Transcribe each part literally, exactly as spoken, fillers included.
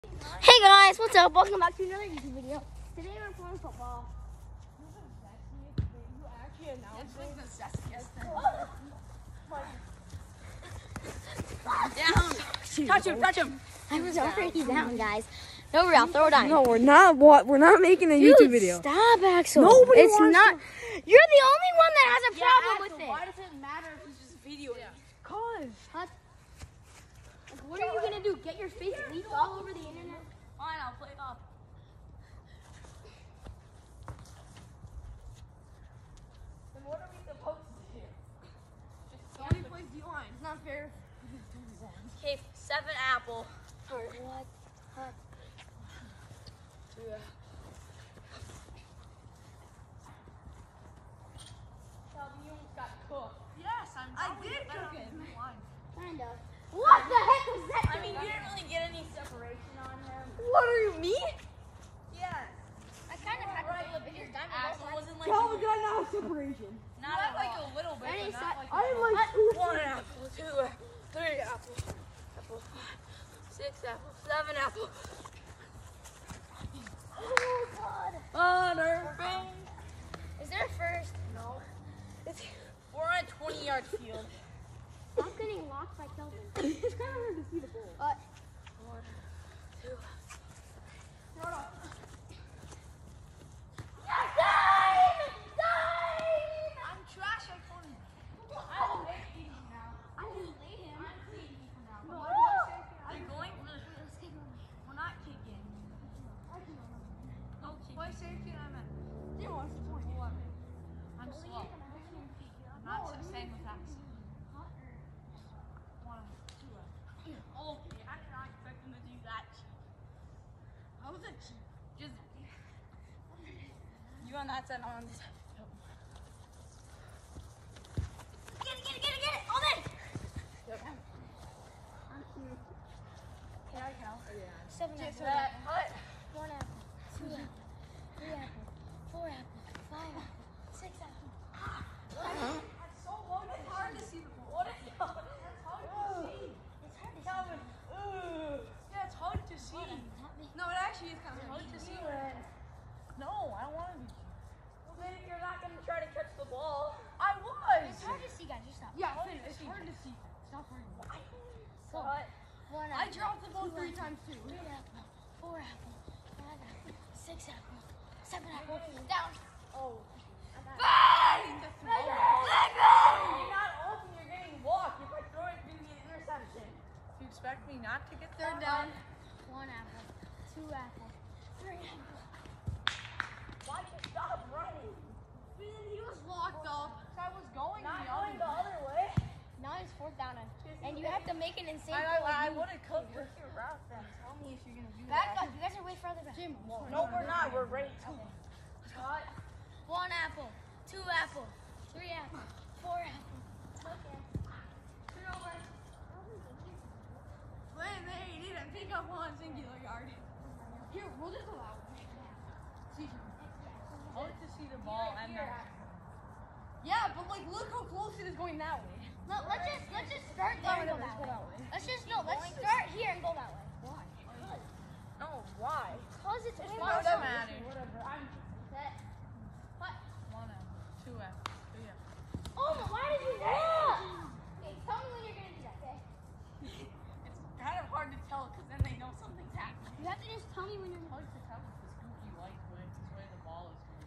Hey guys, what's up? Welcome back to another YouTube video. Today we're playing football. Down. Touch him, touch him. I'm sorry he's down, guys. No, real, throw it on. No, we're not. What? We're not making a Dude, YouTube video. Stop, Axel. Nobody It's wants not. to- You're the only one that has a Yeah, problem Axel, with it. why does it matter if he's just videoing? Yeah. Cause. What? Like, what are you gonna do? Get your face leaked all over the internet? Fine, I'll play it off. Then what are we supposed to do? Just somebody plays D-line. It's not fair. Okay, seven apple. What? What? Yeah. You got cooked. Yes, I'm. I did cook it. Kind of. What the heck was that? I mean, you didn't really get any separation on him. What are you, me? Yes. I kind of had to feel it, but his diamond Axel wasn't like. Calvin got now separation. Not at like a little bit. Any But side- not like. I a- like One apple, two, three apple, apple, six apple, seven apple. Oh God. Butter bang. Is there a first? No. It's, we're on a twenty yard field. I'm getting locked by Kelvin. It's kind of hard to see the ball. Uh, One, two. I'm trash at corner. I will make these now. I just laid him. I'm cleaning for now. No, But I Are you going? We're not kicking. No, play safety and I'm at. Yeah, what's the point? eleven. I'm slow. I'm not the same with Axel. One, two. Okay, I did not expect him to do that. How was it? Just. You on that side, I'm on this side. Get it, get it, get it, get it! All day! Can I count? Seven Just apples. that. What? One apple. Two apple. Three apple. Four apple. Five apple. Six apple. That's so low. It's hard to see the ball. What is that? That's hard to see. It's hard to Calvin. Ugh. Yeah, it's hard to see. see. No, it actually is kind of hard to see. No, I don't want to be. Well, then you're not going to try to catch the ball. I was. It's hard to see, guys. Just stop. Yeah, Finn, it's hard to see. Stop worrying. So, one I apple. dropped the ball two three apple, times too. Three apple. Four apple. Five apple. Six apple. Seven apple. Down. Oh. Bang! Bang! You're not open, you're getting walked. If I throw it, it's going to be an interception. Do you expect me not to get third down? One apple. Two apple. Three apple. Why'd you stop running? He was locked up. I was going Not the going other the other way. Now it's fourth down, and, and you have to make an insane I, play. I, I You- would have cooked your route then. Tell me if you're going to do Back that. up. You guys are way further back. Jim, No, we're not. We're right. Cut. One apple. Two apple. Three apple. Four apple. Okay. Turn over. Wait, they didn't pick up one singular yard. Here, we'll just allow it. See. I like to see the ball and the. Yeah, but like, look how close it is going that way. No, let's just let's just start there and go that way. Let's just no. Let's start here and go that way. Why? No, why? Cause it's way It more doesn't fun. matter. Whatever. I'm That- What? One apple, two apple, three apple. Oh, my- why did you do that? Okay, tell me when you're gonna do that. Okay. It's kind of hard to tell because then they know something's happening. You have to just tell me when you're. Hard to tell with this goofy light way, this way the ball is going.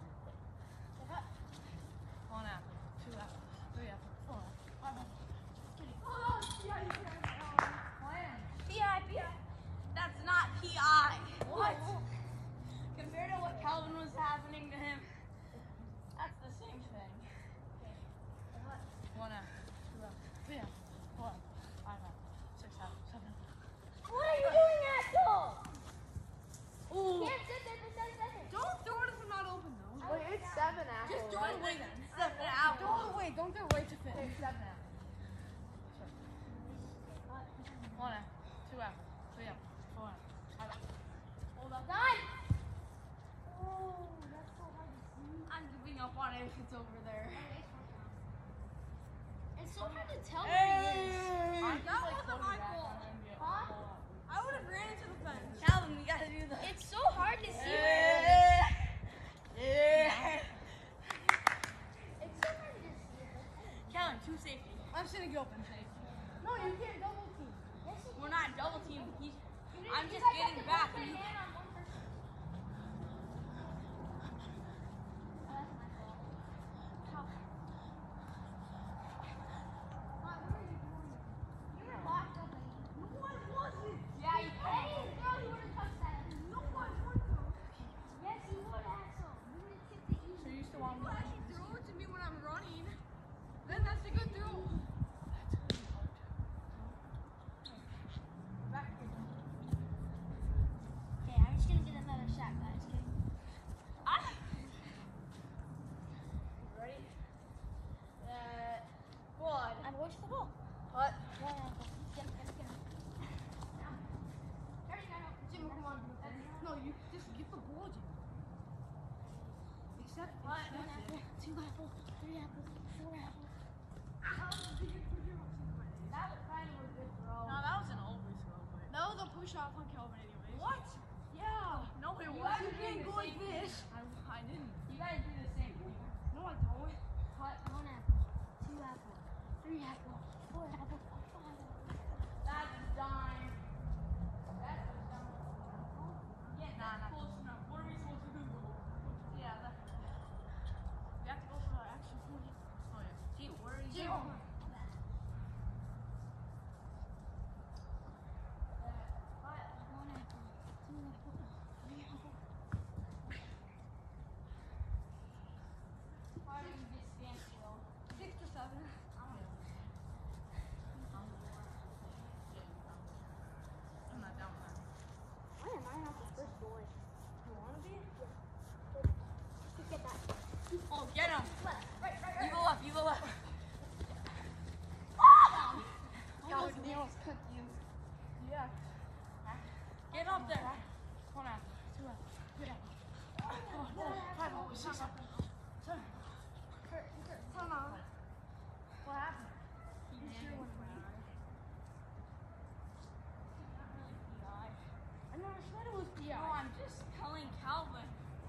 One apple, two apple, three apple, four apple, five apple. Oh, yeah, you can. Plan. P I, P I. That's not P I. What? Compared to what Calvin was happening to him, that's the same thing. One apple, two apple, three apple, four apple, five apple, six apple, seven apple. What are you doing, Axel? Ooh. Can't sit there for ten seconds. Don't throw it if I'm not open though. Wait, it's seven apples. Just throw it away then. Seven Throw apples. it away. Don't throw it right to Finn. Seven apples. One apple, two apple, three apple, four apple, five apple. Hold up. Done. Oh, that's so hard to see. I'm giving up on it if it's over there. It's so hard to tell where he is. I'm That just, like, wasn't floating my back fault. on the N B A Huh? ball. I would have ran into the fence. Calvin, probably shot upon Kelvin anyways. What? Yeah. No, it You wasn't. guys didn't go like this. I, I didn't. You guys do the same. No, I don't. Cut one apple, two apple, three apple, four apple, five apple. That's a dime. That's a dime. Yeah, Nah, that's not close enough. What are we supposed to do? Yeah, that's. You have to go for the action point. Oh yeah. Gee, where are you Zero. going? One apple, two apple, three apple. Why do you get standstill? Six to seven. I'm not down with that. I am. I have the first boy. You want to be? Get that. Oh, get him! Left, right, right, You go up. You go up. God, they almost cut you. Yeah. Get up there. One apple. Two apple, three apple. Oh, no. Five, oh, six, seven. Seven. Turn on. What happened? He did. I know, I said it was P I. No, I'm just telling Calvin.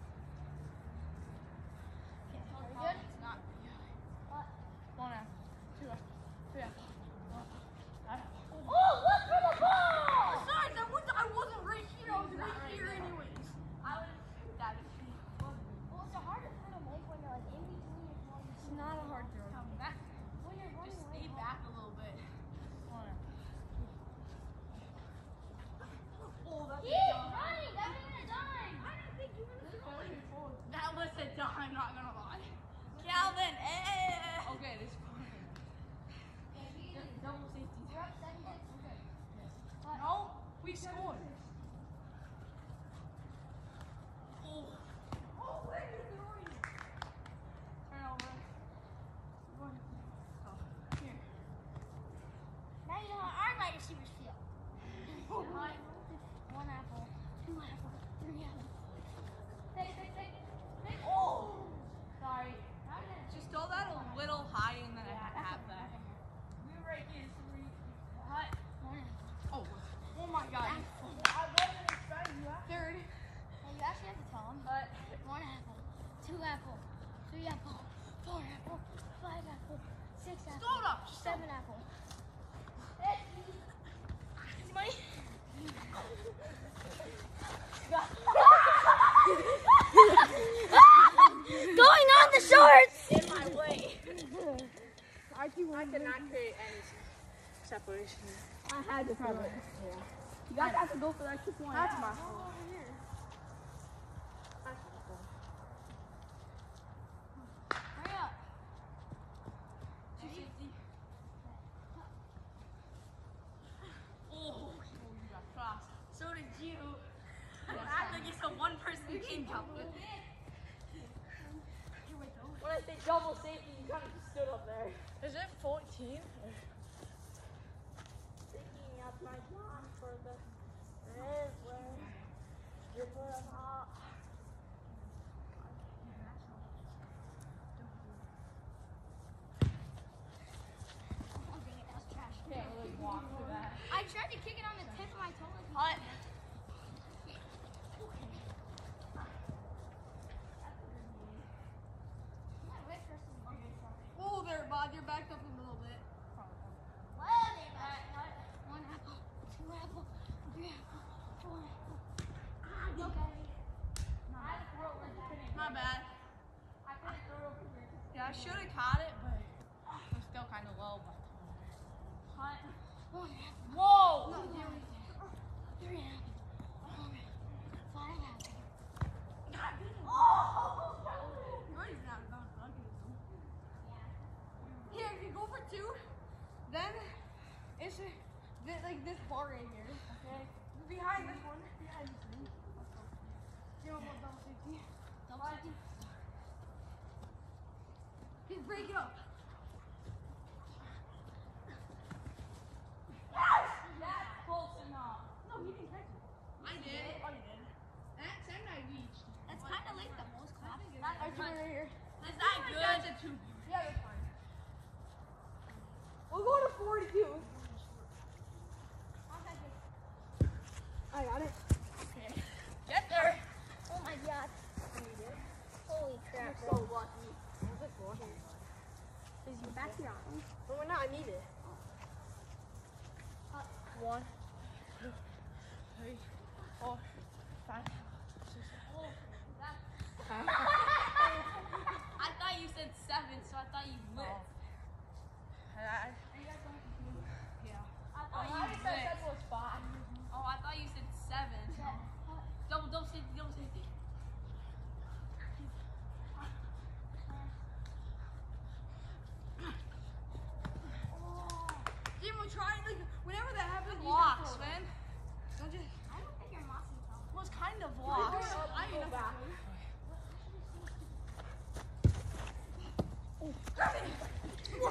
Can't tell Very Calvin good. it's not P I. What? One apple, two apple, three apple. Oh, look for the ball! Besides, I, was, I wasn't right here. I was Not right right here there. anyways. I would shoot that if he wasn't. Well, it's a harder throw to make when you're like in between your ball. It's not a hard throw. Come back. When you're running Just away. stay back a little bit. One apple. Oh, that's Keep running! That wasn't a dime! I didn't think you were going to throw it. That was a dime, I'm not gonna lie. Calvin, eh! Okay, this is fine. Double safety. You're up seven six. Okay. No, we scored. Oh, Oh, where are you throwing it? turn over. Oh, here. Now you know how our wide receivers feel. Oh, One apple, two apple, three apple. Pick, pick, pick. Pick. Oh! Sorry. How did it? Just throw that a little high and then I had to have that. We were right here, so we hut. One apple. Oh, oh my god. I wasn't expecting you. Third. Well, you actually have to tell them. Hut. One apple, two apple, three apple, four apple, five apple, six apple, Throw it up. Just throw it. seven apple. Hey, Easy money. going on the shorts! In my way. I keep I could not create any separation. I had to throw it. You guys have to go for that extra point. That's my fault. Hurry up. Two safety. Oh, you got crossed. So did you. I think it's the one person who came out with it. When I say double safety, you kind of just stood up there. Is it fourteen? Picking up my john for the river. River of hot. Oh, dang it, that was trash. Can't really walk for that. I tried to kick it on the tip of my toe. Hut. Oh, there, Bod. You're backed up a little bit. One apple, two apple, three apple, four apple. Okay. Not bad. Yeah, I should have caught it, but I'm still kind of low. But hut. One apple, Whoa! no, there we go. Three apple, four apple, five apple. You're already out of bounds. I'll give it to you. Here, if you go for two, then it's a, thi- like this bar right here. Okay. Behind this one. Behind this one. You don't want double safety. Double safety. Just break it up. That's close enough. No, he didn't catch it. I did. Oh, you did. That time I reached. That's kind of like the most classic. I threw it right here. Is that good? That's a two. Yeah, that's fine. We'll go to forty-two.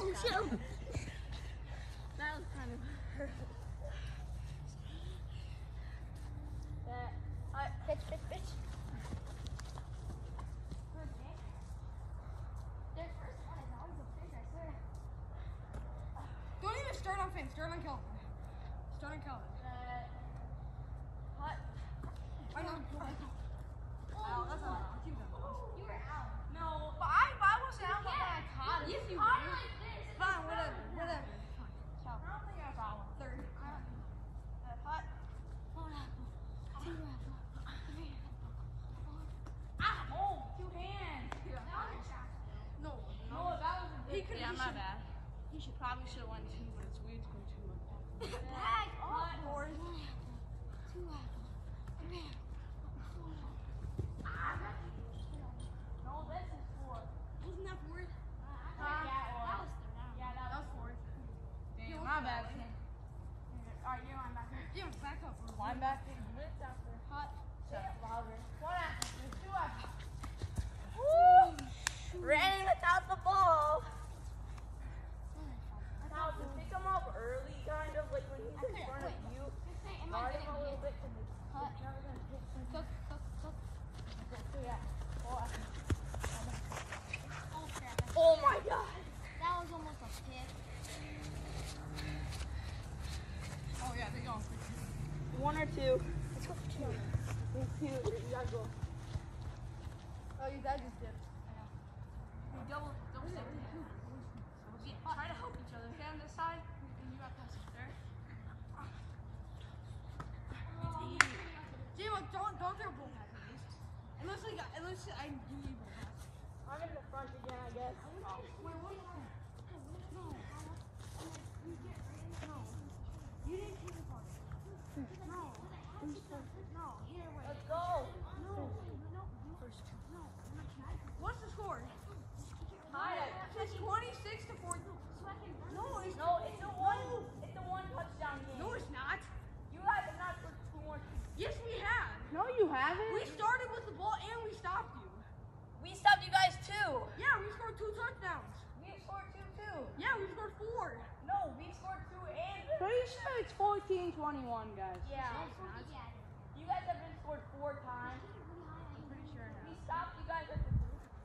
Oh, shoot. That was kind of. That. Uh, pitch, pitch, pitch. Their first one is always a pitch, I swear. Don't even start on Finn. Start on Kelvin. Start on Kelvin. Uh, hot. I know. Oh, that's not wrong. Keep going. You were out. No, but I, but I wasn't out. But I caught it. Yes, you caught were. it. Like this. Fine, whatever, whatever. I don't think I got one. Third. Uh, hot. One apple. Two apple. Three apple. Ah, oh, two hands. No, no, that was a He good. could. Yeah, my bad. He should probably should have won two, but it's weird to go two like that. Back Hot up. horse. One apple. Two apple. Three apple. Four apple. No, this is four. Wasn't that fourth? Uh, Uh, yeah, that was the round. Yeah, that That was was fourth. Damn, my bad. Alright, you're linebacker. Yeah, back up. Linebacker, blitz after. Hot. Say it louder. One after. There's two after. Woo! Ran without the ball. Now to pick him up early, kind of like when he's in front of you. Hey, am I Guard getting him a little hit? bit because it's Hot. it's never gonna hit him. Cook, cook, cook. So yeah. Oh, Oh, crap. oh my god. That was almost a pick. Oh yeah, they go. One or two. Let's go for two. Two. You gotta go. Oh, your dad just dipped. We double, double step. Yeah, try to help each other. Okay, on this side, and you got pass it there. J-Mo, don't don't throw a bull pass at least. Unless we got, unless I give you a bull pass. I'm in the front again, I guess. Wait, what? No. No. You didn't take the ball. No. No. Here, wait. Let's go. No. No. No. What's the score? Tie it. It's twenty-six to four. No, it's No, it's a one. It's a one touchdown game. no, it's not. You guys have not scored two more. Yes, we have. No, you haven't. We started with the ball and we stopped you. We stopped you guys too. Yeah, we scored two touchdowns. We scored two too. Yeah, we scored four. No, we scored two and. Pretty sure it's fourteen twenty-one, guys. Yeah. You guys have been scored four times. I'm pretty sure now. We stopped you guys at the.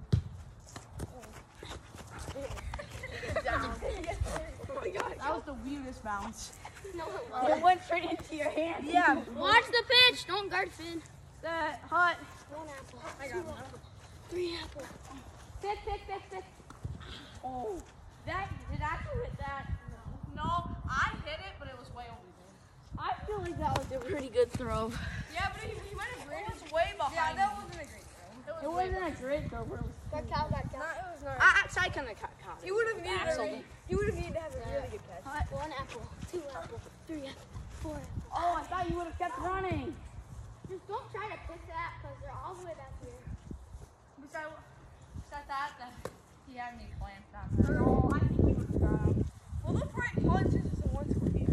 Oh my god. That was the weirdest bounce. It went straight into your hand. Yeah. Watch the pitch. Don't guard Finn. That hot. One apple. I got one. Three apple. Pick, pick, pick, pick. Oh. That did actually hit that? No. No, I hit it, but it was way over there. I feel like that was a pretty good throw. Yeah, but he, he might have It graded. was way Yeah, behind. that wasn't a great throw. It wasn't a great throw, but it was. Got count, got count. it was not. I, actually, I kind of caught count. He would have needed Axel. a, he would have needed to have a really good catch. One apple. Two apple. Three apple. Four apple. Oh, I thought you would have kept running. Just don't try to pick that because they're all the way back here. Besides, besides that, that he had me clamped on that. Oh, I think he would have got him. Well, look right punches is a one score game.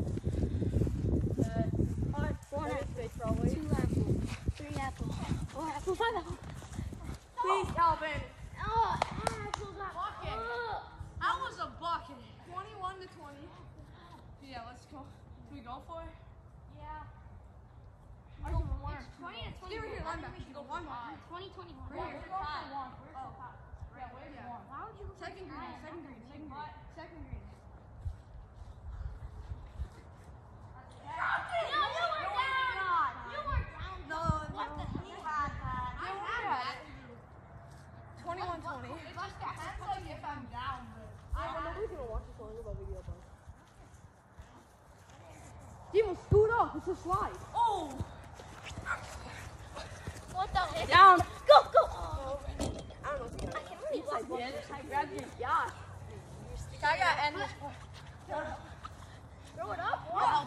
Uh, One that is apple. fake probably. Two apple. Three apple. Four apple. Five apple. Please, Calvin. Oh, apple got Bucket. oh. That was a bucket. twenty-one to twenty. Yeah, let's go. Can we go for it? Yeah. I don't want It's twenty to twenty. Stay right here, linebacker. You go linebacker. Twenty twenty one. Right here. We're going for one. Where's the top? Yeah, where's Yeah. one? Why would you go for Second green. five? Second green. Second green. Second green. No, you were down. You were down. No, What no. the heck? He had that. I had that. twenty-one twenty. It just depends like if I'm down, but I know nobody's gonna watch this one about video, but. Demon, scoot up. It's a slide. oh, What the heck? Down. Go, go. Oh. I don't know if you I can really block I did. I grabbed your yacht. I gotta end this. Throw it up. Wow.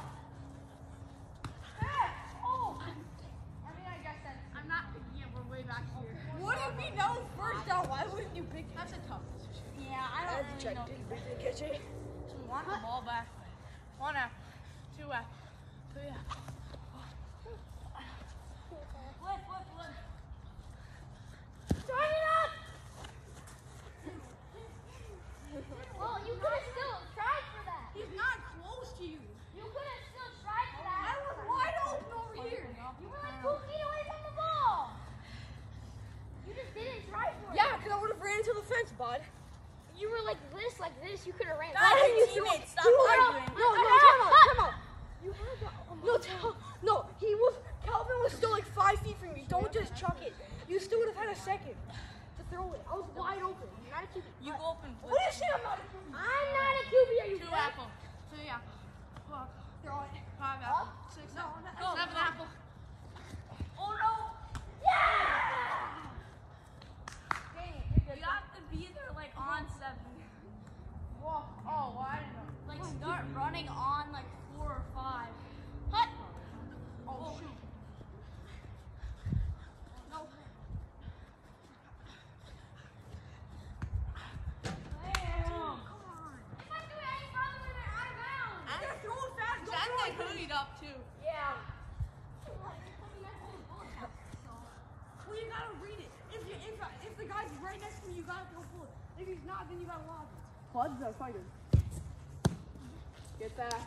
Oh. I mean, I guess that I'm not picking it. We're way back here. What if we know first down? Why wouldn't you pick it? That's a tough decision. Yeah, I don't really know. catch it? So we want the ball back. One after, two after, three after. Flip, flip, flip. Turn it up. Well, you this, you could have ran. Guys, your teammates, stop arguing. No, no, time out, time out. You had that. No, tell, no, he was, Calvin was still like five feet from you. Don't just chuck it. You still would have had a second to throw it. I was wide open. You're not a Q B. You go up and What do you say I'm not a Q B? I'm not a Q B. Are you Two kidding? apple. Three apple. Four. Throw it. Five apple. Six apple. Seven apple. Oh no. Yeah! Dang it, you're good. You have to be there like on seven. Whoa. Oh, well, I didn't know. Like start running on like four or five. Hut. Oh, shoot. No. Damn. If I do it any further, they're out of bounds. I'm gonna throw it fast. Then they hoodied up too. Yeah. Well, you gotta read it. If you, if, if the guy's right next to you, you gotta go pull it. If he's not, then you gotta lob it. Plugs are fighting. Get that.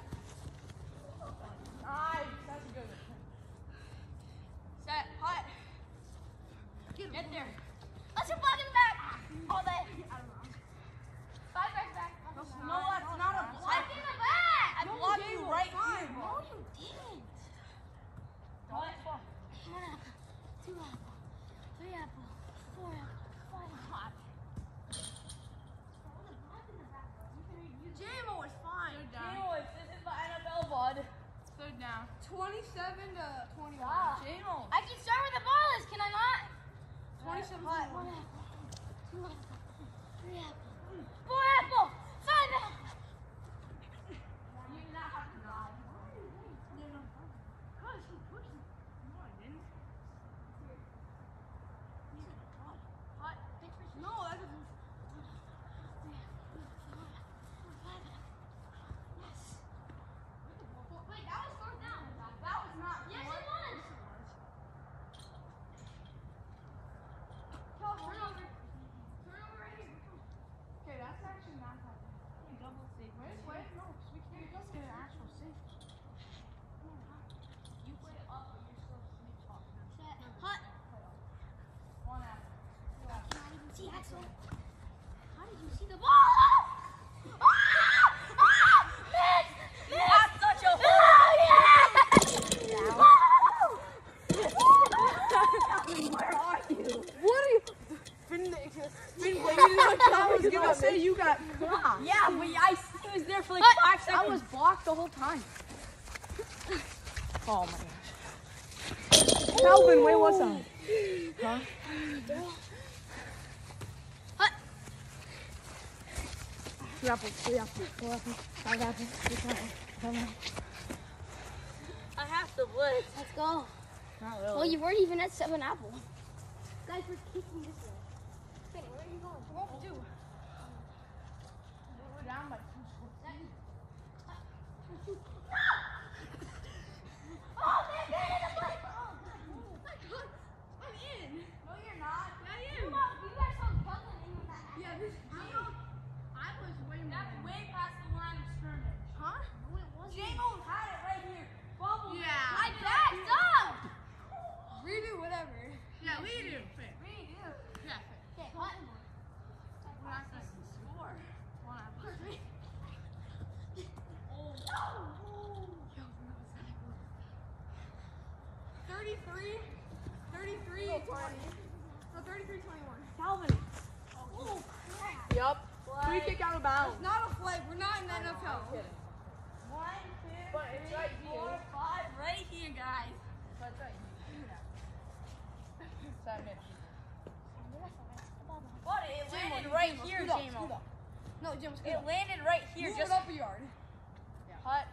Nice. That's a good one. Set. Hut. Get, Get there. Let's just block him back. All day. Five back back. No, that's not a Block block. him back. I blocked you right here. No, you didn't. What? One apple, two apple, three apple, four apple, five apple. J-Mo is fine. Third down. This is the N F L, bud. Third down. twenty-seven to twenty-one. Ah. J-Mo. I can start where the ball is, can I not? twenty-seven to One twenty-one. apple, two apple, three apple, four apple, five apple. You do not have to die. God, it's so pushy. No, I didn't. Hut. No, that's a... Yes. Wait, that was fourth down. That was not... Yes, it was. Turnover. Turnover right here. Okay, that's actually not happening. Double safe. Wait, wait, no. We can't just get an actual safety. You play it up, but you're still sleep talking. Set. Hut. One apple. I cannot even see Axel. How did you see the ball? Ah! Ah! Miss! Miss! That's such a Where are you? What are you? Been, been waiting like I was gonna say you got blocked. Yeah, but I he was there for like five seconds. I was blocked the whole time. Oh my gosh. Calvin, where was I? Huh? Hut. Three apples, three apples, four apples, five apples, six apples, seven apples. I have to blitz. Let's go. Not really. Well, you weren't even at seven apple. Guys, we're kicking this way. Kenny, where are you going? We're over two. We're down by two. Oh, man, get in the play. Oh, I'm in. No, you're not. Yeah, I you am. guys- you guys saw Kelvin in with that. Yeah, this I I was way more. That's way past the line of scrimmage. Huh? No, it wasn't. J-Mo had it right here. Bubble. Yeah. I backed up. Redo whatever. Yeah, we do. Redo. Yeah. Okay, Hut. We're not going to score. One apple. thirty-three. thirty-three. twenty. No, thirty-three twenty-one. Calvin. Oh, Yup. Free kick out of bounds. it's not a flag. We're not in the N F L. One, two, But it's three, right four, here. five, right here, guys. That's right. But it J-Mo, landed you- right J-Mo, here, scoot up, J-Mo. scoot up. No, Jim, scoot It up. landed right here. Move Just it up a yard. Hut.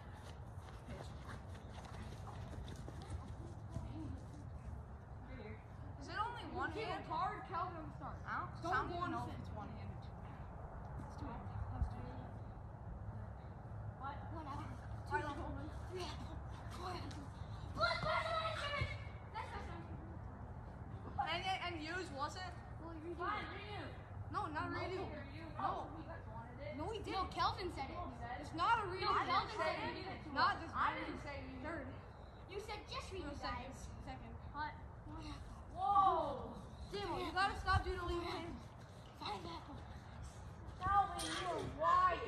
Is it only one Keep hand? it hard, Calvin on the start. I don't, Don't I don't go even on know the if it's one hand or two hand. Let's do it. Let's do it. What? One apple. Two Alright, let's apple. go. Three apple. Four apple. Look, where's the line of scrimmage? That's not something. And, and use wasn't? Well, you Fine, redo. No, not redo. Oh, you guys wanted it. No, he No, didn't. Kelvin said it. It's not a redo. No, I Kelvin didn't said say it. redo. Not just I redo. didn't say redo. Third. You said just read No, you second. guys. Second. Hut. One apple. Whoa. Demo, you gotta stop doing illegal things. Five apple. Calvin, you are wide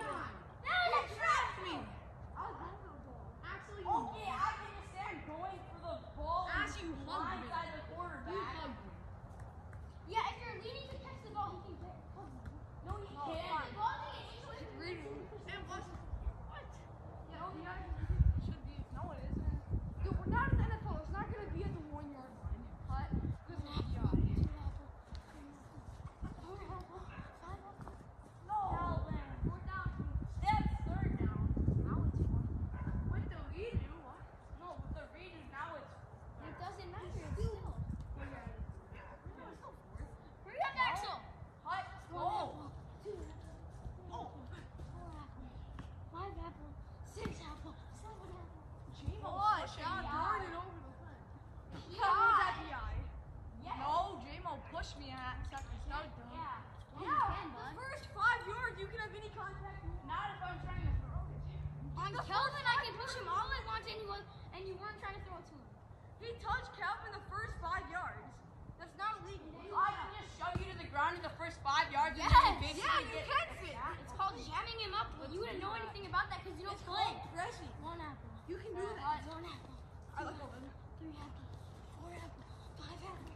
the Kelvin, I can push him all I want, and you, was- and you weren't trying to throw it to him. He touched Calvin the first five yards. That's not illegal. I can just shove you to the ground in the first five yards and Yes. then you basically Yeah, you get... can fit. It's called jamming him up, but you wouldn't know anything about that because you don't It's play. called pressing. One apple. You can do that. One apple. I like it. Three apple. Four apple. Five apple.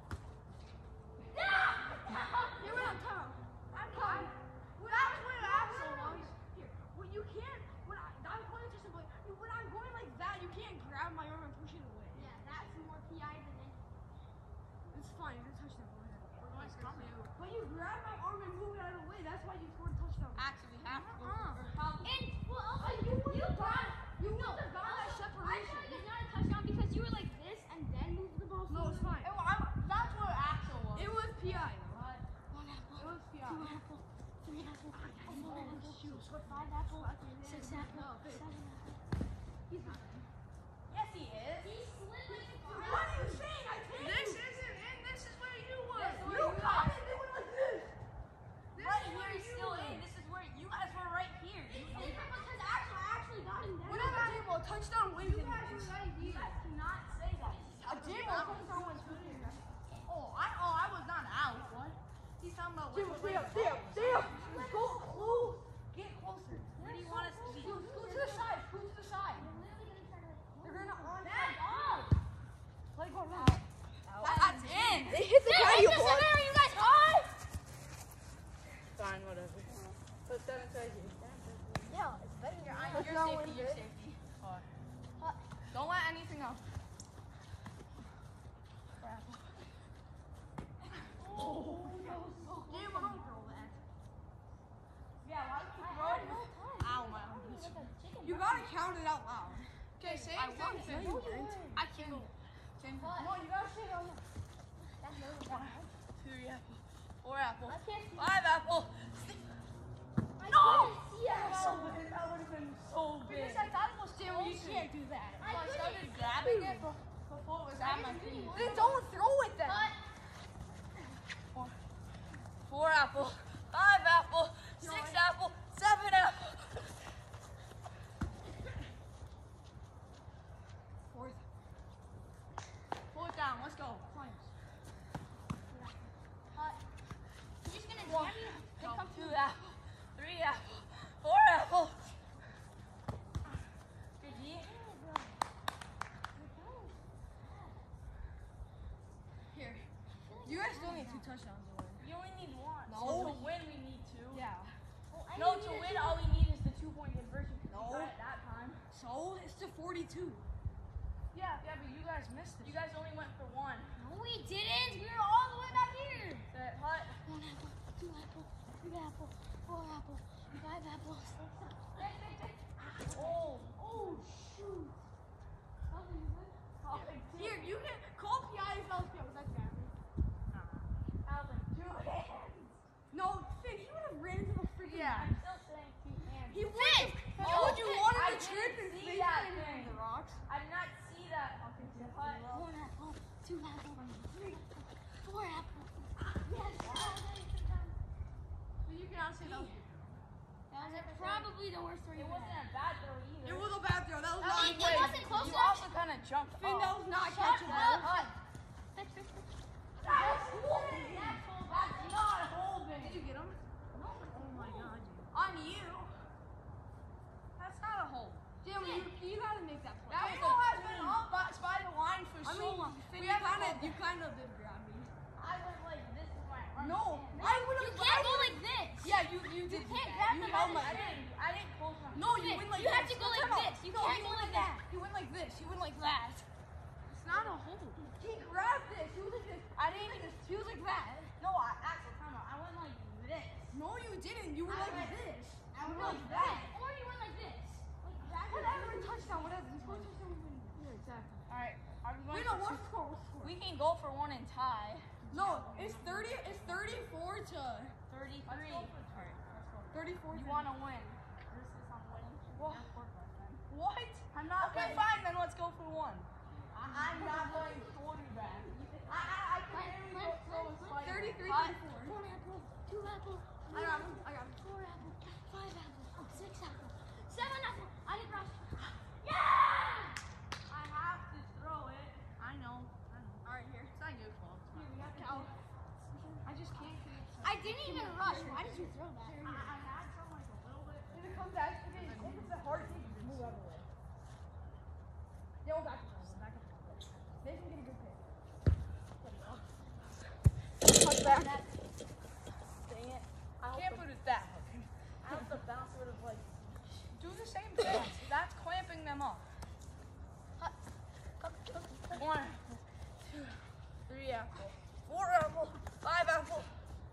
Here, wait, I'm time. I'm time. When I was going to Axel, here, when you can't, when I, I'm going to somebody, when I'm going like that, you can't grab my arm and push it away. Yeah, that's more P I than anything. It's fine, you're gonna touch that ball. But you grab my arm and move it out of the way. That's why you scored a touchdown. Actually, have to. Uh-uh. Or probably... And well, also Like, you wouldn't you have got got, you wouldn't have got that I separation. feel like it's not a touchdown because you were like this and then moved the ball. No, it's fine. It, I, that's what Axel was. It was P I though. One apple. It was P I. Two apple. Three apple. Four apple. Five apple. Six apple. Seven apple. He's not. Yes, he is. He slid like a What are you saying? I can't. This isn't in. This is where you were. You got it. They went like this. This Right is here, where he's you still were. in. This is where you guys were right here. You It's different because actually, I actually got him down. Whenever I do a touchdown wins in this. You guys cannot say that. A J-Mo touchdown wins in this. Oh, I oh I was not out. What? He's talking about. J-Mo, stay up, stay up, stay up. Go close. Get closer. Where do you want us to be? Scoot, scoot to the side. Scoot to the side. They're gonna on. Let it go now. That's in. They hit the patio Listen, ball. there, you guys hard? Fine, whatever. Put that inside you. Yeah, it's better. Your, That's your not safety, what your it is. safety. Don't let anything else. J-Mo, don't throw that. Yeah, why would you throw it? Ow, my arm. You gotta count it out loud. Okay, say I it. won. No, you didn't. I can't. No, you gotta say it out loud. Three apple. Four apple. I can't see. Five apple. Six. No! Yes. That would have been so big. Because I thought it was J-Mo, you can't do that. So I started grabbing it before it was at my feet. Then don't throw it then. Four, four apple, five apple, six apple, seven apple. Fourth. Fourth down, let's go. He's just gonna One, jam you. They no, come two through. apple, three apple, four apple. Good D. Here. You guys still need two touchdowns to win. You only need one. No. So to win, we need two. Yeah. No, to win, all we need is the two-point conversion. 'Cause No. we got it that time. So it's to forty-two. Yeah, yeah, but you guys missed it. You guys only went for one. No, we didn't. We were all the way back here. That hut. One apple, two apple, three apple, four apple, five apple, six apple. Oh. Oh, shoot. Here, you can call P I if else goes. That's bad. Alvin, two hands. No, Finn, he would have ran into the freaking. Yeah. I'm still saying two hands. He would. Oh, Would you want I him to trip didn't and see face that into thing. the rocks? I did not see that. Okay, the hut. One apple, two apple, three apple, four apple. Yes. So you can honestly know. That was probably the worst throw It you wasn't had. a bad throw either. It was a bad throw. That was I not mean, good. it wasn't close You enough. also kind of jumped Finn, that off. was not Shut catchable. up. Hut. Fix, fix, fix. That's holding. That's not holding. Did you get him? No. Oh my god, dude. On you. That's not a hold. Jim, you, you gotta make that play. That I was know a I've been been up by, by the line for I so mean, long. Finn, We you haven't kind of, called you kind of did grab me. I went like this with my arm. No, I would You have. can't go like this. Yeah, you you did. can't that. grab You the held ball. my. I didn't. I didn't close my. No, you Finn, went like you this. have to go No, like time out. this. You no, can't you go went like that. that. You went like this. You went like that. It's not a hold. He grabbed this. He was like this. I didn't even. He was like that. No, I actually time out. I went like this. No, you didn't. You were I like went- this. I You went were like like that. that. Or you went like this. Like that. Whatever, touchdown, whatever. You scored touchdown. we win. Yeah, exactly. All right. Are we going Wait, no, for what's two? the score? What's the score? We can go for one and tie. No, it's thirty. It's thirty-four to Thirty-three. All right. Let's go. thirty-four. You to- want to win? This is on winning. What? What? I'm not. Okay, fine. Then let's go for one. I, I'm not going quarterback. I I I can barely go throw a spider. thirty-three, Hut. thirty-four. One apple, two apple, I got him. I got him. four apple, five apple, six apple, seven apple. I didn't grab didn't even rush. Why did you throw that? I, I had some like a little bit. If it comes out, if, it, if it's a hard kick, just move out of the way. Yeah, we'll back it up. Back it up. They can get a good pick. Touch back. Dang it. I hope Can't the, put it that hard. I hope the bounce would have like. Do the same thing. That's clamping them up. One, two, three apple, four apple, five apple.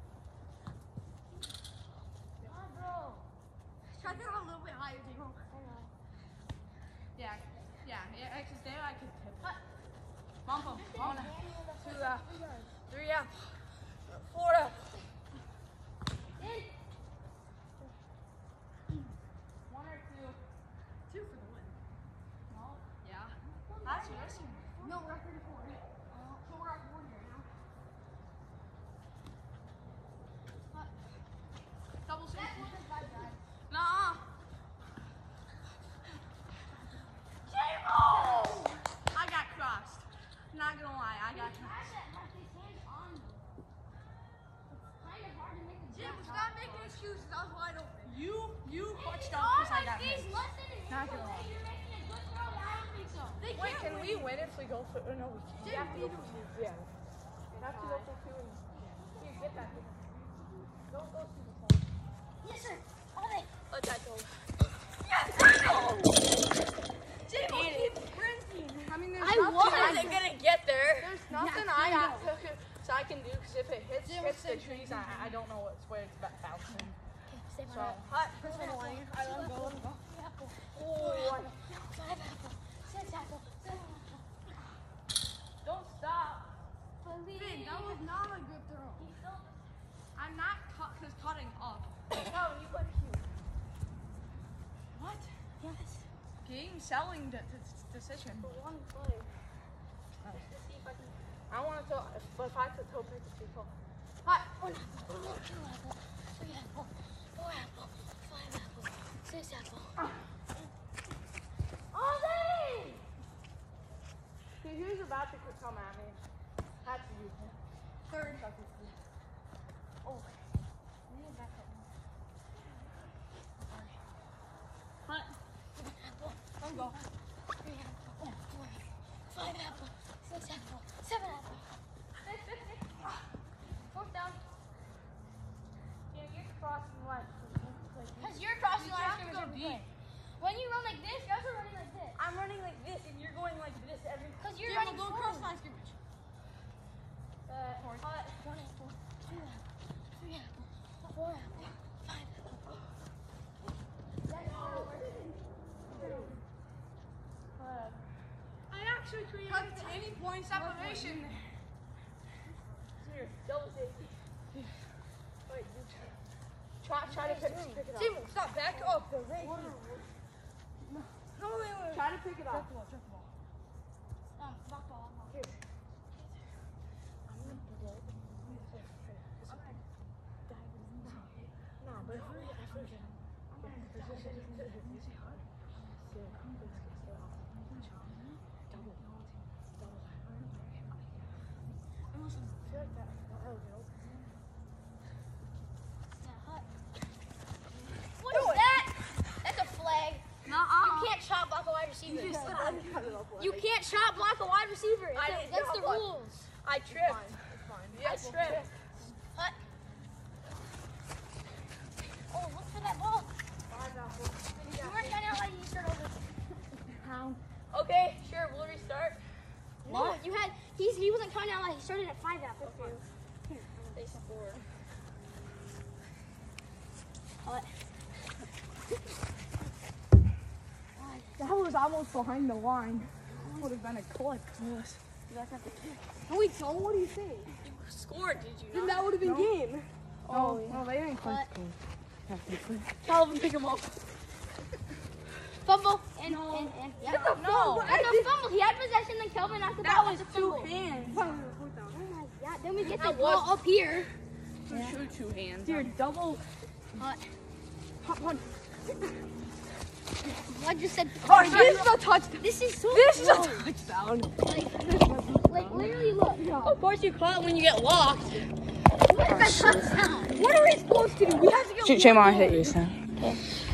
Try to get a little bit higher, J-Mo. Yeah, yeah, yeah, because there I could tip it. Bump them. One, two apple, three apple, four apple. One or two. Two for the win. No? Yeah. That's missing. No, we're at thirty-four. So we're at forty right now. Double safety. Nuh-uh. J-Mo! I got crossed. Not gonna lie, I got crossed. Jim, stop making excuses. I was wide open. You, you clutched up because I got hit. Not gonna lie. Wait, can we win if we go for? Oh, no, we can't. You have to go for two. Yeah. You have to go for two. And, here, get that. Don't go to the top. Yes, sir. Hold it. Let that go. Yes! J-Mo, keep sprinting. I mean, there's I nothing was. I They're can, gonna get there. there's nothing Yeah, I I have to, so I can do because if it hits, hits the trees, I, I don't know what's where it's about bouncing. Stay So, right. hot. First one, one. I don't go. Two apple. Oh, Five apple. Six apple. Seven apple. don't stop. Believe. Finn, that was not a good throw. He still. I'm not cut because cutting up. No, you put cute. What? Yes. Game selling de- de- decision. For one play. Let's see if I can. I want to throw, if, but if I could throw pick the people. Hot. One apple. Two apple. Three apple. Four apple. Five apple. Six apple. Ollie! See, who's about to come at me? That's you. Third. Oh. Hot. One apple. Don't go. Three apple. Four apple. Five apple. Six apple. Seven apple. Fourth down. Yeah, you're crossing left. Because you're crossing You line have to scrimmage go every deep. play. When you run like this, you guys are running like this. I'm running like this, and you're going like this every. Because you're J-Mo, running go forward. cross line scrimmage. Uh, Hot. One apple. Two apple. Three apple. Four apple. Five apple. uh, I actually created Cut to any point separation. here, double safety. Wait, you try. Try, try to pick, pick it up. J-Mo, stop. Back up. No, wait, wait. Try to pick it up. Um, back ball. Here. I'm gonna blow it. No, but if we, if we can. Double. Double. I feel like that. That was good. Hot. What is that? That's a flag. Nuh-uh. You can't shot block a wide receiver. You just I cut it up. You can't shot block a wide receiver. I That's, didn't that's the know what- rules. I It's tripped. fine. It's fine. I Yes, tripped. Hot. Oh, look for that ball. Five apples. You weren't trying out like you start over. Okay, sure. We'll restart. No, you had. He's he wasn't counting out like he started at five apple. They scored. Hot. That was almost behind the line. That would have been a clip. Yes. You guys have to kick. Oh, wait, Tom, what do you think? You scored, did you Then not? that would have been game. Oh, no, they didn't But Calvin, pick him up. fumble and and and yeah. It's a No, fumble. it's a fumble. He had possession, then Kelvin after that, That was a two fumble. hands. Oh my God! Then we get the That ball was- up here. Two, two hands. Here, double. Hot. Hot one. I just said. Oh, this is a touchdown. This is so. This is a close. touchdown. Like, like literally, look. Of course you call it when you get locked. What is that touchdown? What are we supposed to do? We have to get Shoot, Shane, I hit you, son.